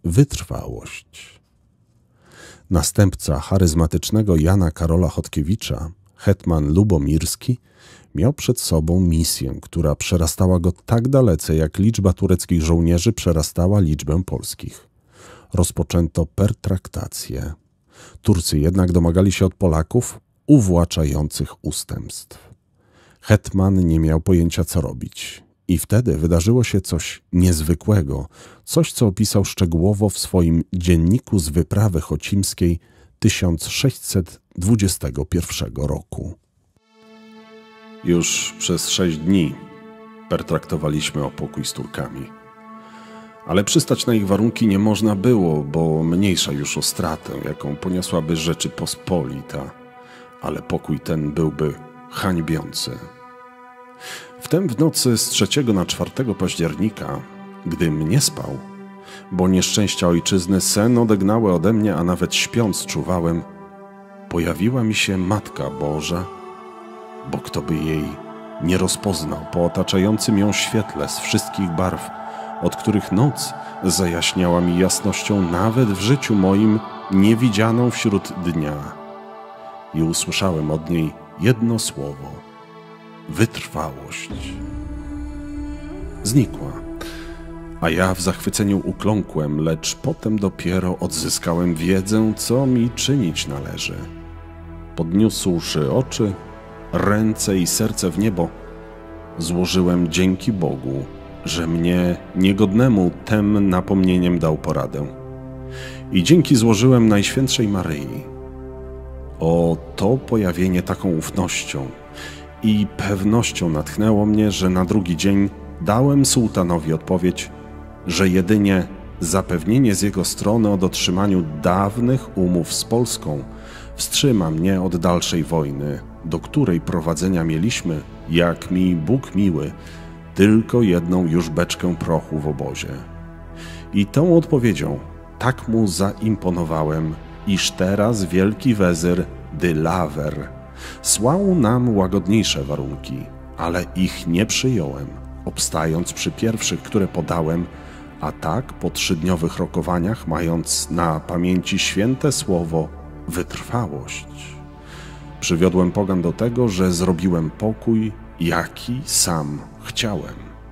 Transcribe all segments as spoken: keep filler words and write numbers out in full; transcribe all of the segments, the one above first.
wytrwałość. Następca charyzmatycznego Jana Karola Chodkiewicza, hetman Lubomirski, miał przed sobą misję, która przerastała go tak dalece, jak liczba tureckich żołnierzy przerastała liczbę polskich. Rozpoczęto pertraktację. Turcy jednak domagali się od Polaków uwłaczających ustępstw. Hetman nie miał pojęcia, co robić. I wtedy wydarzyło się coś niezwykłego, coś, co opisał szczegółowo w swoim dzienniku z wyprawy chocimskiej tysiąc sześćset dwudziestego pierwszego roku. Już przez sześć dni pertraktowaliśmy o pokój z Turkami. Ale przystać na ich warunki nie można było, bo mniejsza już o stratę, jaką poniosłaby Rzeczypospolita, ale pokój ten byłby hańbiący. Wtem w nocy z trzeciego na czwartego października, gdym nie spał, bo nieszczęścia ojczyzny sen odegnały ode mnie, a nawet śpiąc czuwałem, pojawiła mi się Matka Boża, bo kto by jej nie rozpoznał po otaczającym ją świetle z wszystkich barw, od których noc zajaśniała mi jasnością nawet w życiu moim niewidzianą wśród dnia. I usłyszałem od niej jedno słowo – wytrwałość. Znikła, a ja w zachwyceniu ukląkłem, lecz potem dopiero odzyskałem wiedzę, co mi czynić należy. Podniósłszy oczy, ręce i serce w niebo, złożyłem dzięki Bogu, że mnie niegodnemu tem napomnieniem dał poradę. I dzięki złożyłem Najświętszej Maryi. O, to pojawienie taką ufnością i pewnością natchnęło mnie, że na drugi dzień dałem sułtanowi odpowiedź, że jedynie zapewnienie z jego strony o dotrzymaniu dawnych umów z Polską wstrzyma mnie od dalszej wojny, do której prowadzenia mieliśmy, jak mi Bóg miły, tylko jedną już beczkę prochu w obozie. I tą odpowiedzią tak mu zaimponowałem, iż teraz wielki wezyr Dylawer słał nam łagodniejsze warunki, ale ich nie przyjąłem, obstając przy pierwszych, które podałem, a tak po trzydniowych rokowaniach, mając na pamięci święte słowo wytrwałość. Przywiodłem pogan do tego, że zrobiłem pokój, jaki sam chciałem.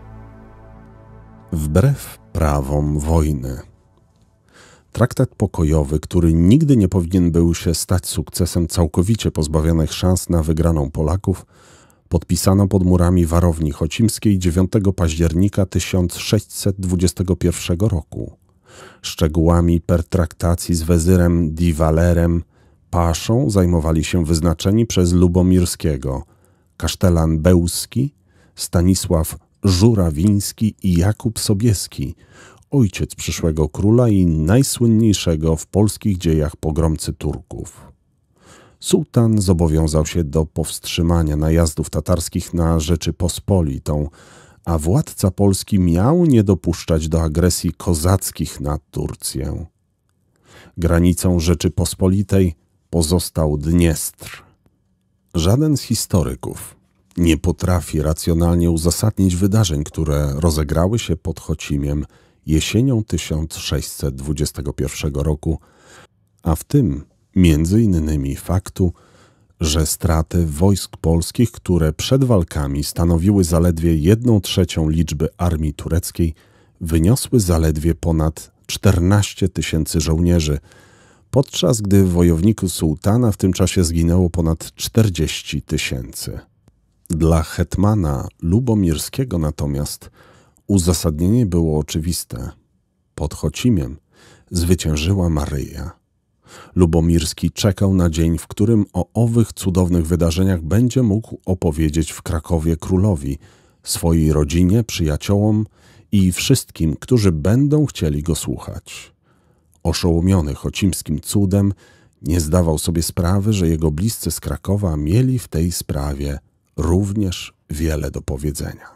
Wbrew prawom wojny. Traktat pokojowy, który nigdy nie powinien był się stać sukcesem całkowicie pozbawionych szans na wygraną Polaków, podpisano pod murami warowni chocimskiej dziewiątego października tysiąc sześćset dwudziestego pierwszego roku. Szczegółami pertraktacji z wezyrem Diwalerem Paszą zajmowali się wyznaczeni przez Lubomirskiego kasztelan Bełski, Stanisław Żurawiński i Jakub Sobieski, ojciec przyszłego króla i najsłynniejszego w polskich dziejach pogromcy Turków. Sułtan zobowiązał się do powstrzymania najazdów tatarskich na Rzeczypospolitą, a władca Polski miał nie dopuszczać do agresji kozackich na Turcję. Granicą Rzeczypospolitej pozostał Dniestr. Żaden z historyków nie potrafi racjonalnie uzasadnić wydarzeń, które rozegrały się pod Chocimiem jesienią tysiąc sześćset dwudziestego pierwszego roku, a w tym między innymi faktu, że straty wojsk polskich, które przed walkami stanowiły zaledwie jedną trzecią liczby armii tureckiej, wyniosły zaledwie ponad czternaście tysięcy żołnierzy, podczas gdy w wojowniku sułtana w tym czasie zginęło ponad czterdzieści tysięcy. Dla hetmana Lubomirskiego natomiast uzasadnienie było oczywiste. Pod Chocimiem zwyciężyła Maryja. Lubomirski czekał na dzień, w którym o owych cudownych wydarzeniach będzie mógł opowiedzieć w Krakowie królowi, swojej rodzinie, przyjaciołom i wszystkim, którzy będą chcieli go słuchać. Oszołomiony chocimskim cudem, nie zdawał sobie sprawy, że jego bliscy z Krakowa mieli w tej sprawie również wiele do powiedzenia.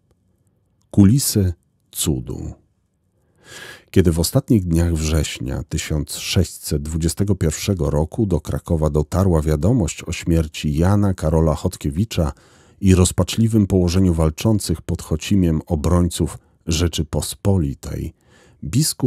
Kulisy cudu. Kiedy w ostatnich dniach września tysiąc sześćset dwudziestego pierwszego roku do Krakowa dotarła wiadomość o śmierci Jana Karola Chodkiewicza i rozpaczliwym położeniu walczących pod Chocimiem obrońców Rzeczypospolitej, biskup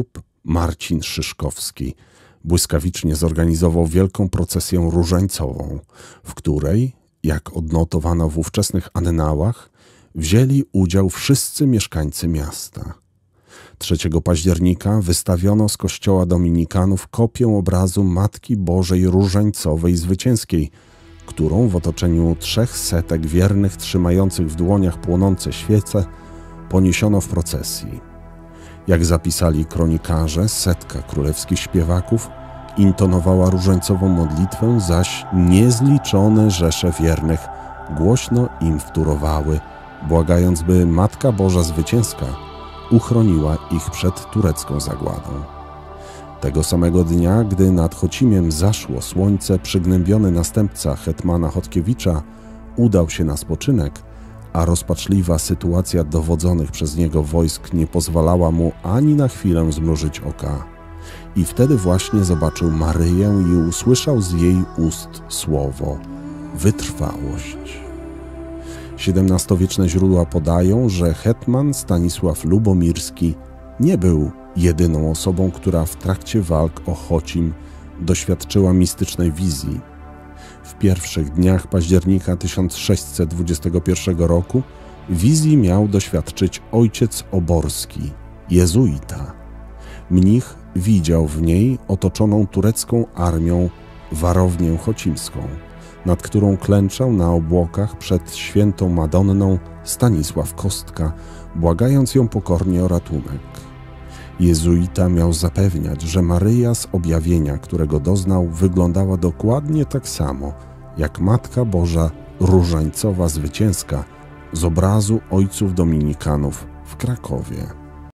Marcin Szyszkowski błyskawicznie zorganizował wielką procesję różańcową, w której, jak odnotowano w ówczesnych annałach, wzięli udział wszyscy mieszkańcy miasta. trzeciego października wystawiono z kościoła dominikanów kopię obrazu Matki Bożej Różańcowej Zwycięskiej, którą w otoczeniu trzech setek wiernych trzymających w dłoniach płonące świece poniesiono w procesji. Jak zapisali kronikarze, setka królewskich śpiewaków intonowała różańcową modlitwę, zaś niezliczone rzesze wiernych głośno im wtórowały, błagając, by Matka Boża Zwycięska uchroniła ich przed turecką zagładą. Tego samego dnia, gdy nad Chocimiem zaszło słońce, przygnębiony następca hetmana Chodkiewicza udał się na spoczynek, a rozpaczliwa sytuacja dowodzonych przez niego wojsk nie pozwalała mu ani na chwilę zmrużyć oka. I wtedy właśnie zobaczył Maryję i usłyszał z jej ust słowo wytrwałość. siedemnastowieczne źródła podają, że hetman Stanisław Lubomirski nie był jedyną osobą, która w trakcie walk o Chocim doświadczyła mistycznej wizji. W pierwszych dniach października tysiąc sześćset dwudziestego pierwszego roku wizji miał doświadczyć ojciec Oborski, jezuita. Mnich widział w niej otoczoną turecką armią warownię chocimską, nad którą klęczał na obłokach przed świętą Madonną Stanisław Kostka, błagając ją pokornie o ratunek. Jezuita miał zapewniać, że Maryja z objawienia, którego doznał, wyglądała dokładnie tak samo, jak Matka Boża Różańcowa Zwycięska z obrazu ojców dominikanów w Krakowie.